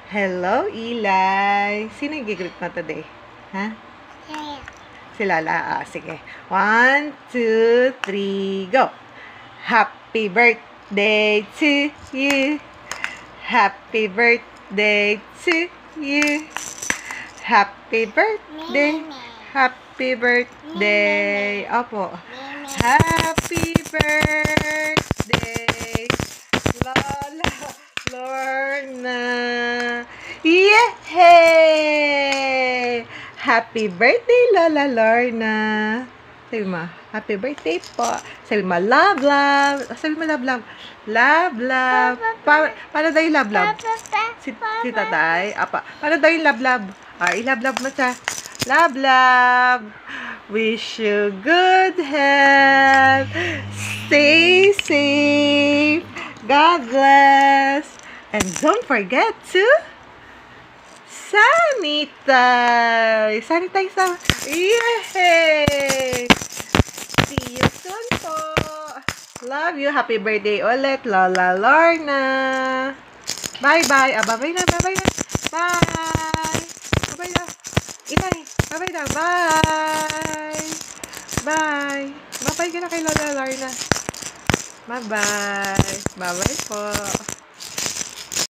Hello, Eli. Sino yung gigreet mo today? Ha? Si Lola. Sige. 1, 2, 3, go! Happy birthday to you. Happy birthday to you. Happy birthday. Happy birthday. Opo. Happy birthday, Lola Lorna. Yay! Happy birthday, Lola Lorna. Sabi mo, happy birthday po. Sabi mo, love, love. Sabi mo, love, love. Love, love. Paano daw yung love, love? Si tatay? Apa. Paano daw yung love, love? I-love, love mo siya. Love, love. Wish you good health. Stay safe. God bless. And don't forget to sanitize. Sanitize na. Yay! See you soon po. Love you. Happy birthday ulit, Lola Lorna. Bye-bye. Bye-bye na. Bye-bye na. Bye. Bye-bye na. Inay. Bye-bye na. Bye. Bye. Bye-bye ka na kay Lola Lorna. Bye-bye. Bye-bye po.